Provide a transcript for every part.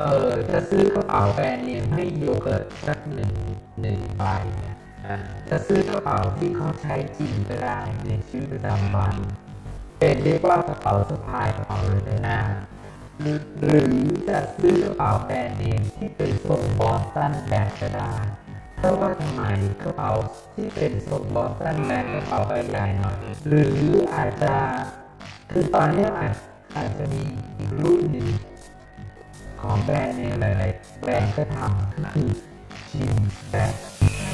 จะซื้อกระเป๋าแบรนด์เนมให้โยเกิร์ตสักหนึ่งใบจะซื้อกระเป๋าที่เขาใช้จริงก็ได้ในชีวิตประจำวันเป็นเรียกว่ากระเป๋าสะพายกระเป๋าเลยนะหรือจะซื้อกระเป๋าแบรนด์เนมที่เป็นทรงบอสตันแบกก็ได้เพราะว่าทำไมกระเป๋าที่เป็นทรงบอสตันแบกกระเป๋าใบใหญ่หน่อยหรืออาจจะคือตอนนี้อาจจะมีอีกรุ่นหนึ่งของแบรนด์เนี่ยหลายๆแบรนด์ก็ทำก็คือชิมแบก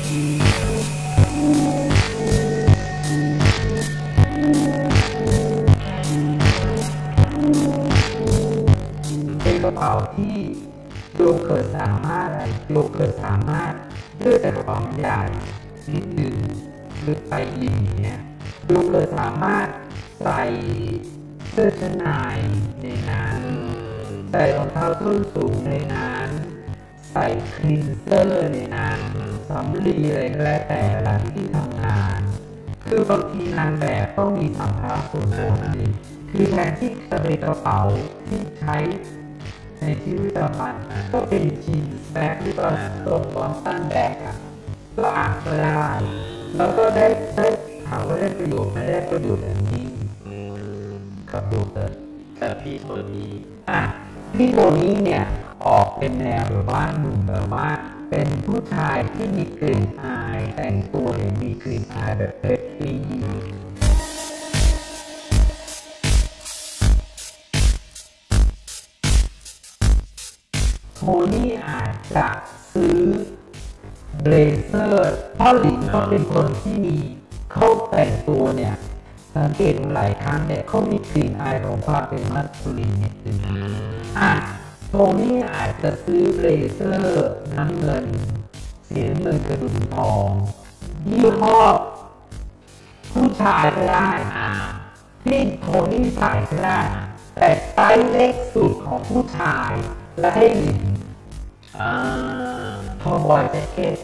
เป็นกระเป๋าที่โยเกิร์ตสามารถเลือกแต่กระเป๋าใหญ่นิดนึงหรือไปอีกเนี่ยโยเกิร์ตสามารถใส่เสื้อชั้นในในนั้นใส่รองเท้าส้นสูงในนั้นใส่คลีนเซอร์ในนั้นสำลีอะไรก็แล้วแต่ละที่ทำงานคือบางทีนางแบบต้องมีสัมภาระส่วนตัวนี่คือแทนที่จะเป็นกระเป๋าที่ใช้ในชีวิตประจำวันก็เป็นจีนแบ็คหรือว่าตัวบอสตันแบ็คก็อ่านก็ได้แล้วก็ได้ถามว่าได้ประโยชน์ไม่ได้ประโยชน์อย่างนี้กับโยเกิร์ตแต่พี่โทนี่เนี่ยออกเป็นแนวแบบว่าหนุ่มแบบว่าเป็นผู้ชายที่มีกลิ่นอายแต่งตัวเนี่ยมีกลิ่นอายแบบเซ็กซี่โทนี่อาจจะซื้อเบลเซอร์เพราะหลินเขาเป็นคนที่มีเขาแต่งตัวเนี่ยสังเกตหลายครั้งเนี่ยเขามีกลิ่นอายของความเป็นมัสคูลินนิดนึงโทนี่อาจจะซื้อเบลเซอร์น้ำเงินสีน้ำเงินกระดุมทองยี่ห้อผู้ชายก็ได้ที่โทนี่ใส่ก็ได้แต่ไซส์เล็กสุดของผู้ชายและให้หญิงทอมบอยแจ็คเก็ต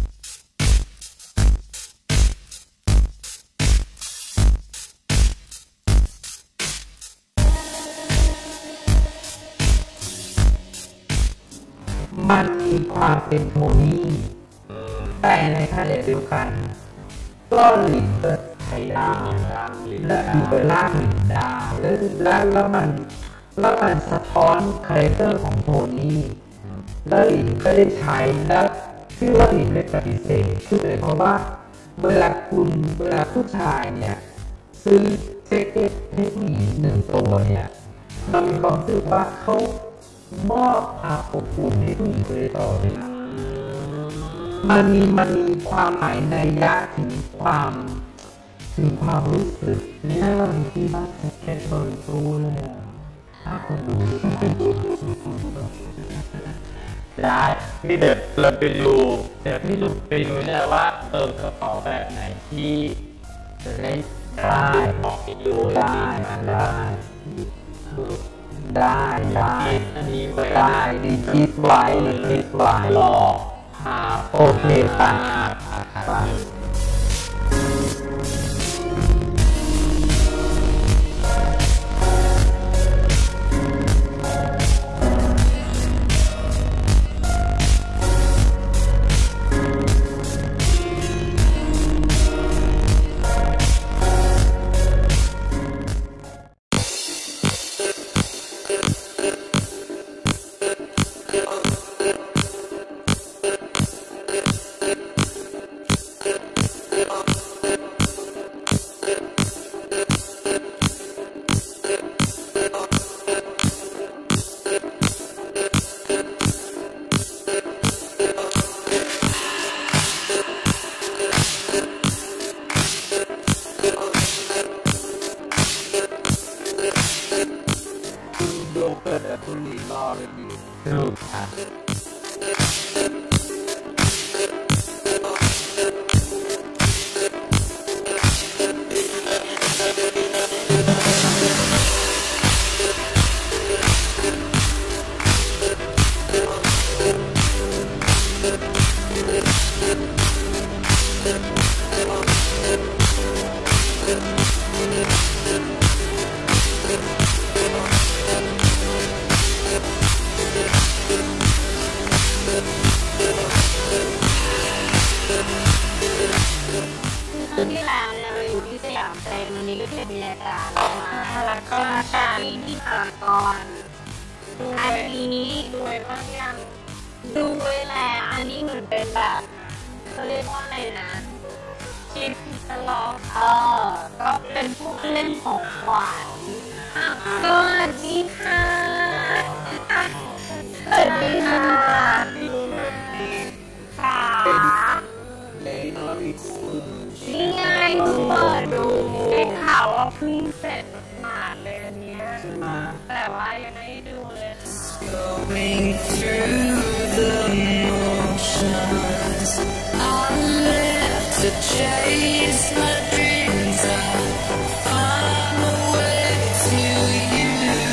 มันมีความเป็นโทนี่แต่ในขณะเดียวกันก็หลินก็ใช้ได้และดูเป็นลากหลินได้แล้วมันสะท้อนคาแรคเตอร์ของโทนี่แล้วหลินก็ได้ใช้แล้วชื่อว่าหลินไม่ปฏิเสธคือเพราะว่าเวลาผู้ชายเนี่ยซื้อแจ็คเก็ตให้ผู้หญิงหนึ่งตัวเนี่ยมันมีความรู้สึกว่าเขามอบความอบอุ่นให้ผู้หญิงเลยต่อเวลามันมีความหมายในยะถึงความรู้สึกเนี่ยเรามีที่บ้านแค่เปิดตู้เลยถ้าคนดูได้พี่เด็กเราไปดูเนี่ยว่ากระเป๋าแบบไหนที่จะได้บอกไปดูได้อันนี้ได้ดีคิดไว้หลอกโอเคป่ะคุณลีรอเลยอยู่สนุกค่ะที่แล้วเนี่ยเราอยู่ที่สยามเซ็นวันนี้ก็เห็นบรรยากาศมาแล้วก็การที่พารากอนอันนี้ดูไว้บ้างยังดูไว้แล้วอันนี้เหมือนเป็นแบบเขาเรียกว่าอะไรนะชิปตลอดก็เป็นพวกเล่นของขวัญสวัสดีค่ะสวัสดีค่ะค่ะนี่ไงเปิดดูได้ข่าวว่าเพิ่งเสร็จมาเลยอันเนี้ยแต่ว่ายังไม่ได้ดูเลย Going through the motions I'm left to chase my dreams find my way to you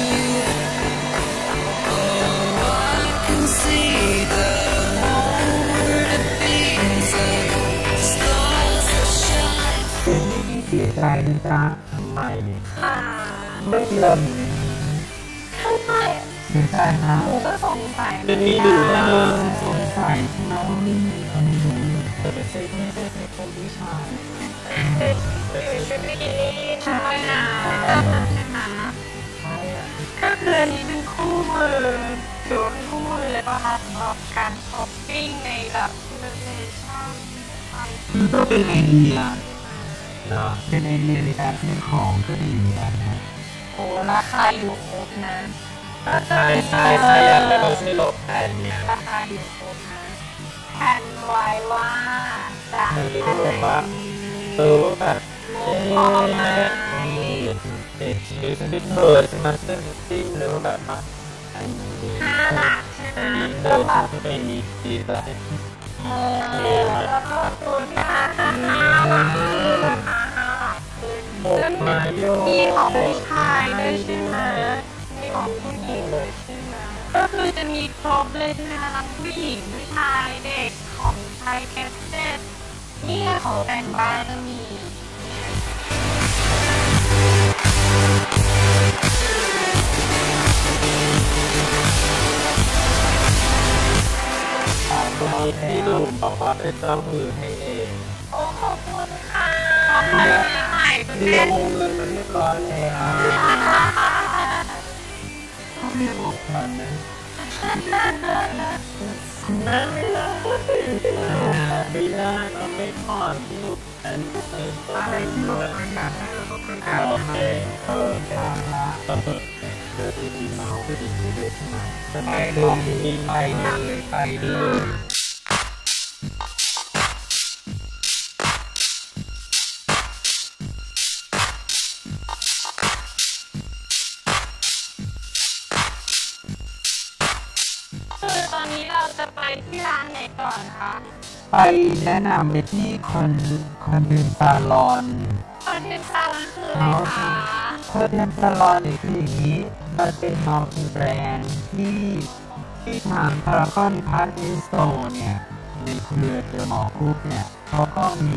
Oh I can see the whole of things stars that shine เสียใจนะจ๊ะทำไมไม่เริ่มทำไมเสียใจนะหนูก็สงสัยไม่ดูนะสงสัยนะว่าไม่มีคนดูไม่ใช่คนผู้ชายใช่นะก็คืออันนี้เป็นคู่มือถือว่าเป็นคู่มือเลยป่ะคะสำหรับการช้อปปิ้งในแบบเรื่องชั่นมันก็เป็นไอเดียเนาะเป็นไอเดียในการซื้อของก็ดีเหมือนกันนะโอ้ราคาอยู่ครบนะใช่เราซื้อหลบแผ่นเนี่ยราคาอยู่ครบนะแผ่นไว้ว่าจะแผ่นไหนแบบเด็กชื่อที่เธอจะมาซื้อที่หรือแบบมา 5 หลักใช่ไหมแล้วแบบไม่มีที่อะไรแล้วก็ตัวที่มีของผู้ชายด้วยใช่ไหมมีของผู้หญิงด้วยใช่ไหมก็คือจะมีครบเลยใช่ไหมคะผู้หญิงผู้ชายเด็กของไทยแคสเซ็ตนี่ของแต่งบ้านก็มีที่ลุงบอกว่าเป็นเจ้ามือให้เองโอ้ขอบคุณค่ะใหม่ๆเรียบร้อยแล้วเขาไม่บอกกันนะไม่ได้เราไม่พอที่ลูกฉันอะไรที่ลูกฉันอยากให้เราต้องการให้เดินดีมาเขาก็ดีเลยใช่ไหมไปเลยไปเลยตอนนี้เราจะไปที่ร้านไหนก่อนคะไปแนะนำไปที่คอนเทนซาลอนคอนเทนซาลอนคืออะไรคะคอนเทนซาลอนเนี่ยคืออย่างนี้มันเป็นมัลติแบรนด์ที่ทางพารากอนพาร์ทสโตร์เนี่ยในเครือเดอะมอลล์กรุ๊ปเนี่ยเขาก็มี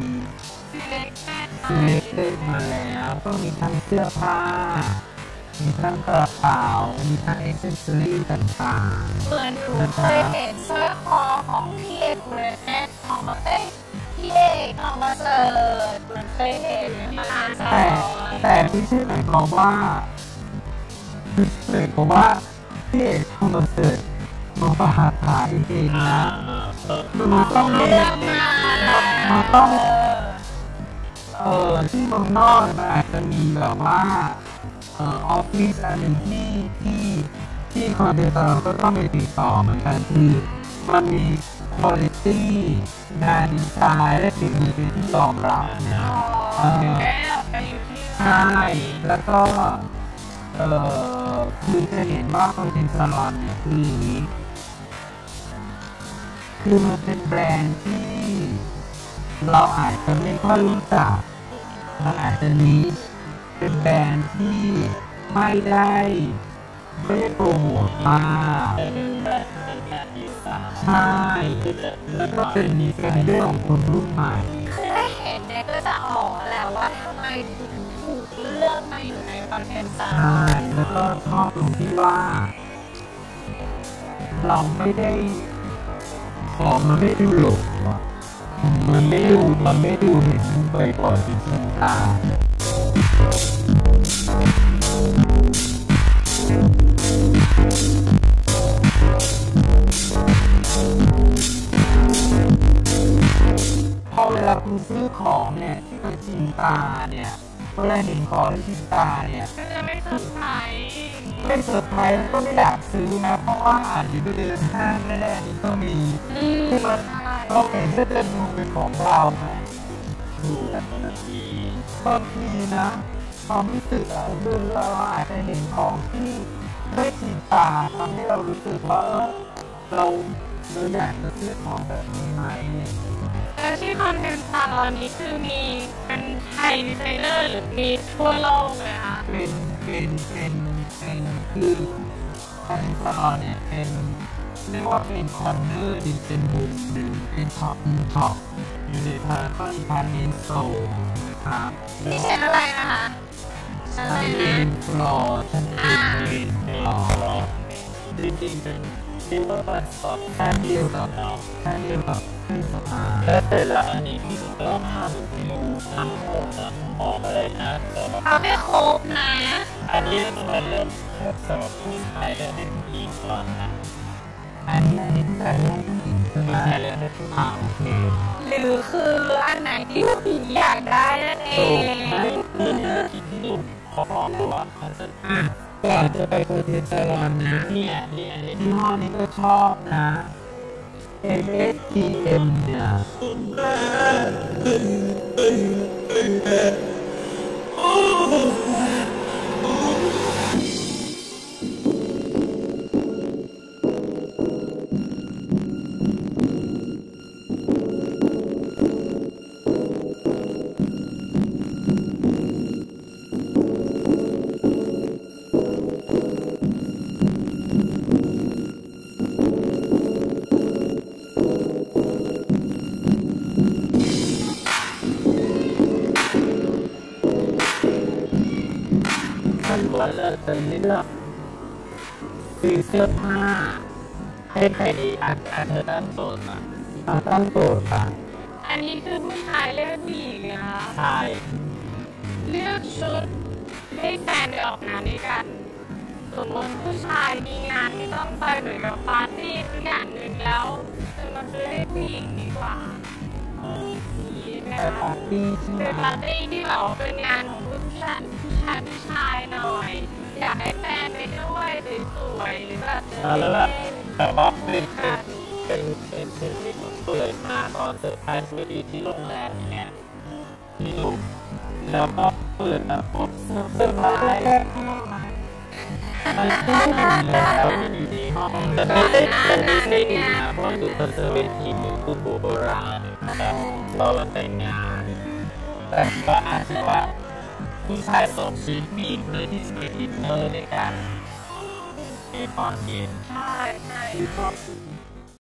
เล็กมาแล้วก็มีทั้งเสื้อผ้ามีทั้งกระเป๋ามีทั้งอ็อกเซสซอรี่ต่างๆเหมือนหนูเคยเห็นสร้อยคอของพี่เอกเลยแม่ของมาเต้พี่เอกของมาเสิร์ฟเหมือนเคยเห็นแต่ไม่ใช่หมายความว่าพี่เอกของมาเสิร์ฟมาประหารขายเองนะมันต้องที่เมืองนอกมันอาจจะมีแบบว่าออฟฟิศอันหนึ่งที่คอนเทนเตอร์ก็ต้องไปติดต่อเหมือนกันคือมันมีคุณภาพงานดีไซน์และสิ่งอื่นที่รองรับนะใช่แล้วก็คือจะเห็นว่าคอนเทนเตอร์เนี่ยคืออย่างนี้คือมันเป็นแบรนด์ที่เราอาจจะไม่ค่อยรู้จักมันอาจจะนี้เป็นแบรนด์ที่ไม่ได้โปรโมทมากใช่แล้วก็เป็นเรื่องของคนรุ่นใหม่คือถ้าเห็นเนี่ยก็จะออกแล้วว่าทำไมถึงถูกเลือกมาอยู่ในคอนเทนต์ใช่แล้วก็ชอบตรงที่ว่าเราไม่ได้ของมันไม่ดูหลงมันไม่ดูเห็นไปก่อนที่ชินตาพอเวลาคุณซื้อของเนี่ยที่เป็นชินตาเนี่ยเวลาเห็นของที่ชินตาเนี่ยก็จะไม่เซอร์ไพรส์แล้วก็ไม่อยากซื้อนะเพราะว่าอาจจะไปเดินห้างแน่ๆนี่ก็มีที่มันเราเห็นจะเดินดูเป็นของเราบางทีนะความรู้สึกคือเราอาจจะเห็นของที่ไม่ชินตาทำให้เรารู้สึกว่าเราอยากจะซื้อของแบบนี้ไหมแต่ที่คอนเทนต์ตอนนี้คือมีเป็นไทยดีไซเนอร์หรือมีทั่วโลกเลยค่ะเป็นคือคอนเทนต์ตอนเนี่ยเป็นเรียกว่าเป็นคอนเนอร์เป็นบุกหรือเป็นช็อปอยู่ในพาร์ทเมนต์โซนนะครับนี่ใช้อะไรนะคะใช้อะไรนะฟลอร์จริงๆเป็นที่ว่าเป็นสอบแค่เดียวกับที่สภาและแต่ละอันนี้ที่ต้องทำอยู่ทั้งหมดนะออกอะไรนะเอาไม่ครบนะอันนี้มันเริ่มสอบผู้ชายและเด็กผู้หญิงก่อนนะอันนี้แต่เรื่องผู้หญิงใช่ไหมแต่เรื่องผู้ชายโอเคหรือคืออันไหนที่ผู้หญิงอยากได้นั่นเองเขาบอกว่าก่อนจะไปโคเทสลอนนะเนี่ยที่ห้อนี้ก็ชอบนะ MSTM เนี่ยว่าเราจะเลือกซื้อเสื้อผ้าให้ใครดีอาจจะตั้งโจทย์นะตั้งโจทย์ค่ะอันนี้คือผู้ชายเลือกผู้หญิงนะคะใช่เลือกชุดให้แฟนไปออกงานด้วยกันสมมติผู้ชายมีงานที่ต้องไปเหมือนกับปาร์ตี้ทุกอย่างหนึ่งแล้วจะมาซื้อให้ผู้หญิงดีกว่าเป็นปาร์ตี้ที่แบบเป็นงานของผู้ชายหน่อยอยากให้แฟนไปด้วยสวยๆหรือแบบแต่ว่าเป็นชุดที่เปิดมาตอนเซอร์ไพรส์ที่โรงแรมเนี่ยที่ลูกแล้วก็เปิดมาปุ๊บเซอร์ไพรส์มันก็แล้วดีๆห้องแต่ไม่ได้ดีนะเพราะดูคอนเซอร์เวทีหรือผู้โบราณนะครับเราแต่งงานแต่ว่าอาจจะว่าผู้ชายส่งชีวิตผู้หญิงเลยที่สเปนดินเนอร์ในการในตอนเย็นใช่